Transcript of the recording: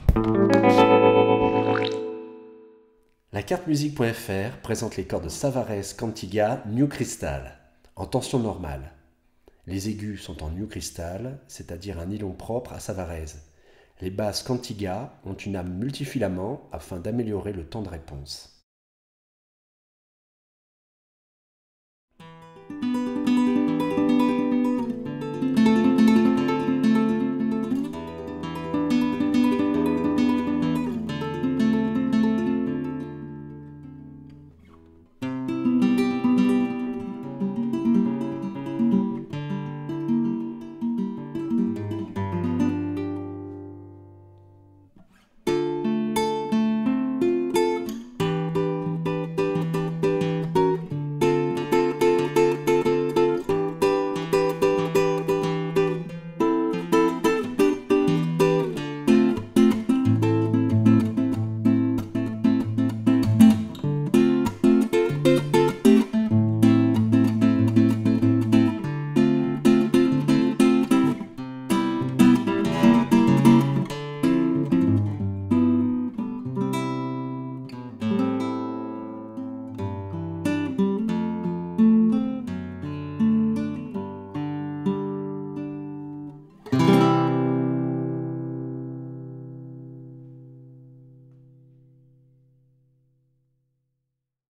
La carte musique.fr présente les cordes Savarez Cantiga New Crystal en tension normale. Les aigus sont en New Crystal, c'est-à-dire un nylon propre à Savarez. Les basses Cantiga ont une âme multifilament afin d'améliorer le temps de réponse.